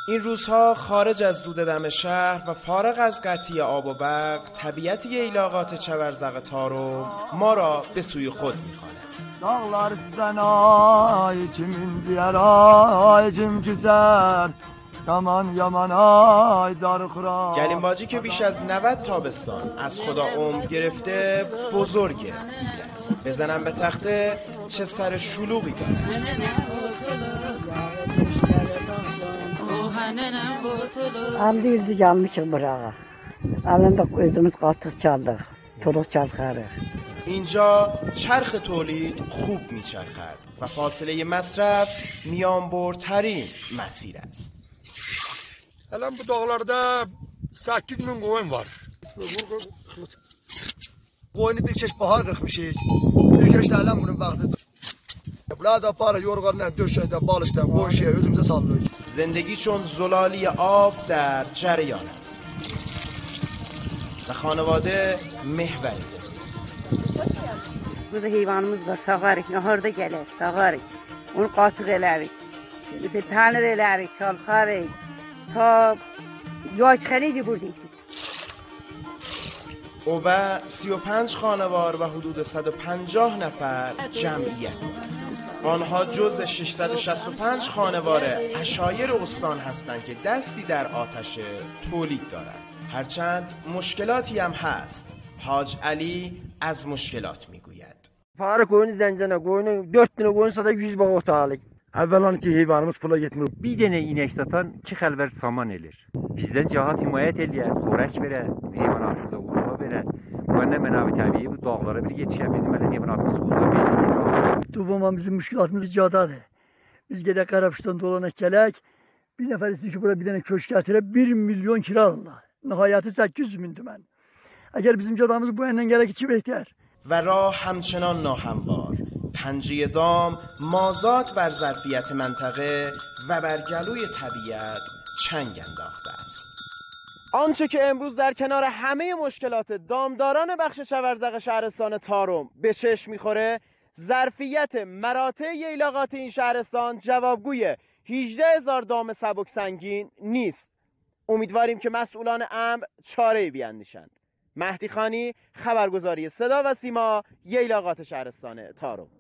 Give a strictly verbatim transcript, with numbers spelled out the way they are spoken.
این روزها خارج از دود دم شهر و فارغ از قطعی آب و برق، طبیعت ییلاقات چورزق تارم ما را به سوی خود می‌خواند. داغlar سنای چمین بیارای چم کسر yaman yaman ay darخرا. گلیم‌باجی که بیش از نود تابستان از خدا عمر گرفته بزرگه است. بزنم به تخته چه سر şuluği داره. Aldı yüzü yanmışıq burağa. Alında özümüz qaçıq çaldıq. Toluq çalxarıq. اینجا چرخ تولید خوب میچرخد و فاصله مصرف میانبرترین مسیر است. الان bu dağlarda sekiz bin koyun var. Koyunu bir çeşit bahar kırmışız. Bir çeşit alem bunun vaktidir. Burada para yorganlar, döşekler, balışlar, koşuya özümüze sallıyoruz. زندگی چون زلالی آب در جریان است و خانواده محور Burada heyvanımız var, sağarıq, naharda gəlir, sağarıq. Onu qatıq elərik. Bir tanır elərik, çalxarıq. تا یاج خریدی بردیم. اوبه سی و پنج خانوار و حدود صد و پنجاه نفر جمعیت آنها جز ششصد و شصت و پنج خانوار عشایر استان هستند که دستی در آتش تولید دارند. هرچند مشکلاتی هم هست. حاج علی از مشکلات میگوید. Para koyunu zencene koyunu dört tane koyun sada yüz bağ otağılık. Evvelan ki heyvanımız pula getmir. Bir dənə inek satan iki xəlvər saman elir. Bizdən cəhat himayət eləyər, xörək verər, heyvanatımıza uğurla verər. Bu nə mənəvi təbii bu dağlara bir yetişən bizim elə heyvanatımız uğurla verir. Duvama bizim müşkilatımız icadadır. Biz gedək Qarabuşdan dolana gələk, bir nəfər istəyir ki, bura bir dənə köşk gətirə bir milyon kira alırlar. Nihayəti səkkiz yüz min tümən. Əgər bizim cadamız bu əndən gələk içi behter. و راه همچنان ناهموار. پنجه دام مازاد بر ظرفیت منطقه و بر گلوی طبیعت چنگ انداخته است. آنچه که امروز در کنار همه مشکلات دامداران بخش چورزق شهرستان تارم به چشم میخوره، ظرفیت مراتع ییلاقات این شهرستان جوابگوی هجده هزار دام سبک سنگین نیست. امیدواریم که مسئولان امر چاره‌ای بیاندیشند. مهدی خانی، خبرگزاری صدا و سیما، ییلاقات شهرستان تارم.